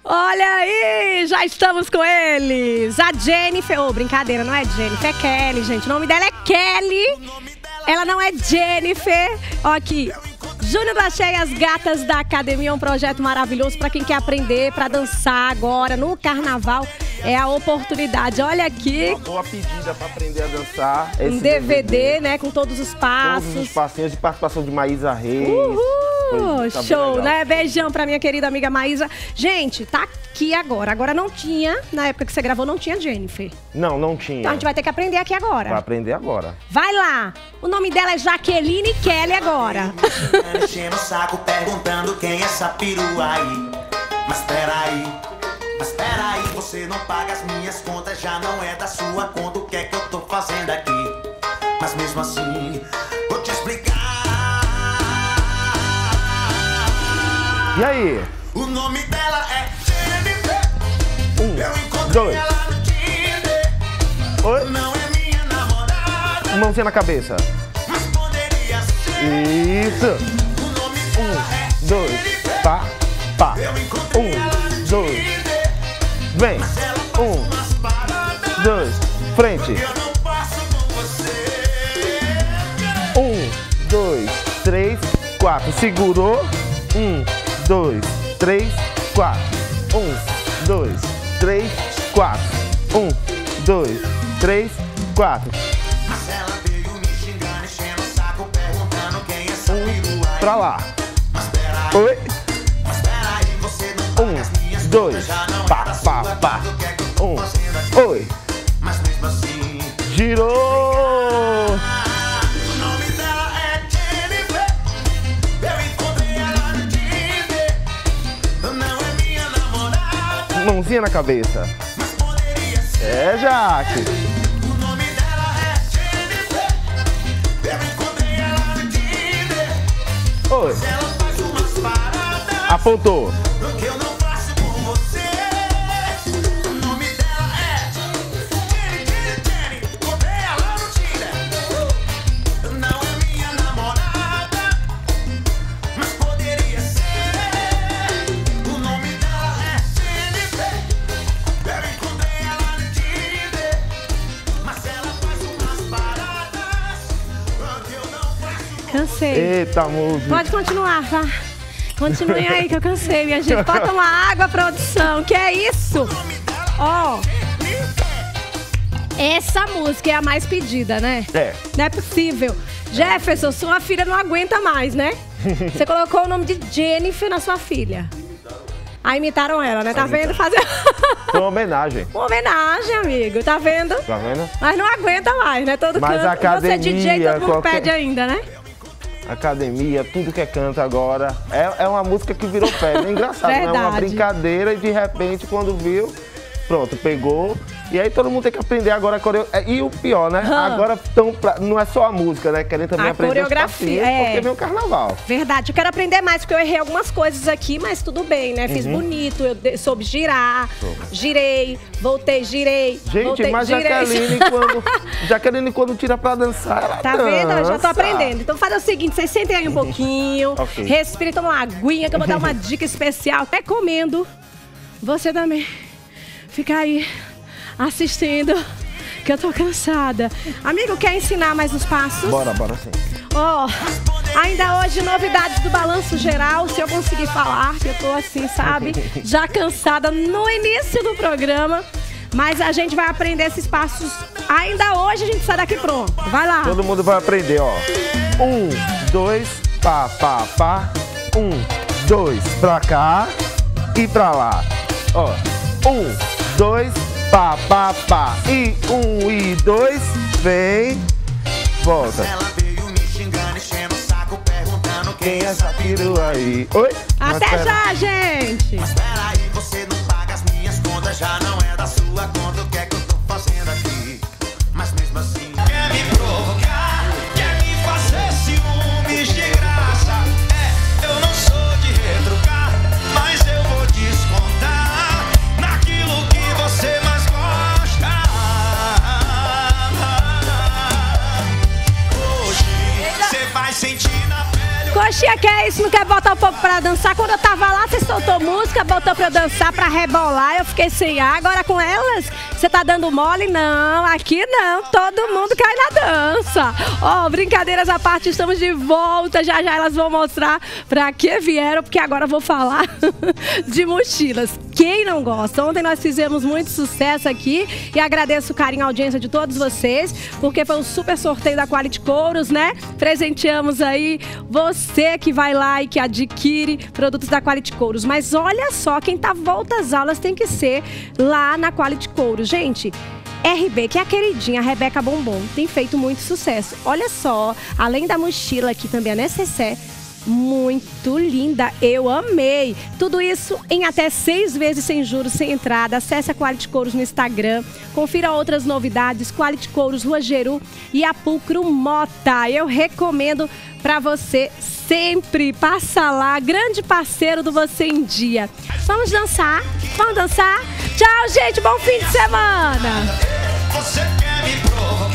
Olha aí, já estamos com eles. A Jennifer, brincadeira, não é Jennifer, é Kelly, gente. O nome dela é Kelly. Ela não é Jennifer. Ó aqui, Júnior da Cheia e as Gatas da Academia, um projeto maravilhoso para quem quer aprender, para dançar agora no carnaval. É a oportunidade. Olha aqui. Uma boa pedida para aprender a dançar. Um DVD, né? Com todos os passos. Todos os passinhos de participação de Maísa Reis. Uhul! Tá show, né? Beijão pra minha querida amiga Maísa. Gente, tá aqui agora. Agora não tinha, na época que você gravou, não tinha Jennifer. Não tinha. Então a gente vai ter que aprender aqui agora. Vai aprender agora. Vai lá. O nome dela é Jaqueline Kelly agora. Enchendo o saco perguntando quem é essa perua aí. Mas peraí, você não paga as minhas contas, já não é da sua conta. O que é que eu tô fazendo aqui? Mas mesmo assim, vou te explicar. E aí? O nome dela é Jennifer. Eu encontrei dois. ela no Tinder. Oi? Não é minha namorada, Mãozinha na cabeça. mas poderia ser. Isso. O nome dela é Dois. Jennifer. Pá. Eu encontrei ela no Dois. Tinder. Vem. Ela faz umas paradas. Dois. Frente. Eu não passo com você. 2, 3, 4. Segurou. 2, 3, 4. 2, 3, 4. 2, 3, 4. Mas ela veio me xingando, enchendo o saco, perguntando quem é essa perua aí. Pra lá. Mas peraí, Oi. você não paga as minhas Dois. contas, já não Pá, é da pá, sua pá. conta. O que é que eu tô fazendo aqui? Oi. Mas mesmo assim, Girou. o nome dela é Jennifer. Eu encontrei ela no Tinder. Não é minha namorada, Mãozinha na cabeça. mas poderia ser. É, Jaque. O nome dela é Jennifer. Eu encontrei ela no Tinder. Oi. Ela faz umas paradas Apontou. que eu não faço com você. O nome dela é Jenny. Encontrei ela no Tinder. Não é minha namorada, mas poderia ser. O nome dela é Jennifer. Eu encontrei ela no Tinder. Mas ela faz umas paradas que eu não faço com Cansei. Eita, música. Pode continuar, tá? Continuem aí que eu cansei, minha gente. Pode tomar água, produção. Que é isso? Ó, essa música é a mais pedida, né? É. Não é possível. Jefferson, sua filha não aguenta mais, né? Você colocou o nome de Jennifer na sua filha. Aí imitaram ela, né? Tá vendo? Fazer Foi uma homenagem. uma homenagem, amigo. Tá vendo? Tá vendo? Mas não aguenta mais, né? Todo Mas canto. a academia, Você DJ, todo mundo qualquer- pede ainda, né? Academia, tudo que é canto agora. É uma música que virou febre. É engraçado, né? É uma Verdade. brincadeira e de repente, quando viu, pronto, pegou. E aí todo mundo tem que aprender agora a coreografia. E o pior, né? Agora não é só a música, né? Querem também A aprender coreografia, os passinhos, é. porque vem o carnaval. Verdade, eu quero aprender mais, porque eu errei algumas coisas aqui, mas tudo bem, né? Fiz bonito, eu soube girar, girei, voltei, girei, Gente, voltei, mas girei. Jaqueline quando tira pra dançar, ela Tá vendo? Eu já tô dança. aprendendo. Então faz o seguinte, vocês sentem aí um pouquinho, Ok. respira e toma uma aguinha, que eu vou dar uma dica especial. Recomendo você também ficar aí assistindo, que eu tô cansada. Amigo, quer ensinar mais os passos? Bora sim. Ó, ainda hoje, novidades do Balanço Geral, se eu conseguir falar, que eu tô assim, sabe? Já cansada no início do programa. Mas a gente vai aprender esses passos. Ainda hoje a gente sai daqui pronto. Vai lá. Todo mundo vai aprender, ó. 2, pá. 2, pra cá e pra lá. Ó. 2, pá. E 1 e 2, vem. Volta. ela veio me xingando, enchendo o saco, perguntando quem Quem é é essa essa perua aí? Oi? Mas Até pera- já, gente. Peraí, você não paga as minhas contas, já não é da sua conta. O que é que eu tô fazendo aqui? Mas mesmo assim, quer me provocar, quer me fazer ciúmes de graça. Eu não sou de retrucar, mas eu vou descontar naquilo que você mais gosta. Hoje você vai sentir na pele. Coxinha que é isso? Não quer botar o povo pra dançar? Quando eu tava lá, você soltou música, botou pra eu dançar, pra rebolar. Eu fiquei sem ar. Agora com elas, você tá dando mole? Não, aqui não. Todo mundo cai na dança. Ó, brincadeiras à parte, estamos de volta. Já já elas vão mostrar pra que vieram, porque agora eu vou falar de mochilas. Quem não gosta? Ontem nós fizemos muito sucesso aqui e agradeço o carinho e a audiência de todos vocês, porque foi um super sorteio da Quality Couros, né? Presenteamos aí você que vai lá e que adquire produtos da Quality Couros. Mas olha só, quem tá volta às aulas tem que ser lá na Quality Couros. Gente, RB, que é a queridinha, a Rebeca Bombom, tem feito muito sucesso. Olha só, além da mochila aqui também a necessaire, muito linda, eu amei. Tudo isso em até 6 vezes sem juros, sem entrada. Acesse a Quality Couros no Instagram, confira outras novidades, Quality Couros, Rua Geru e a Pulcro Mota. Eu recomendo pra você sempre, passa lá, grande parceiro do Você em Dia. Vamos dançar? Vamos dançar? Tchau, gente, bom fim de semana! Você quer me provar?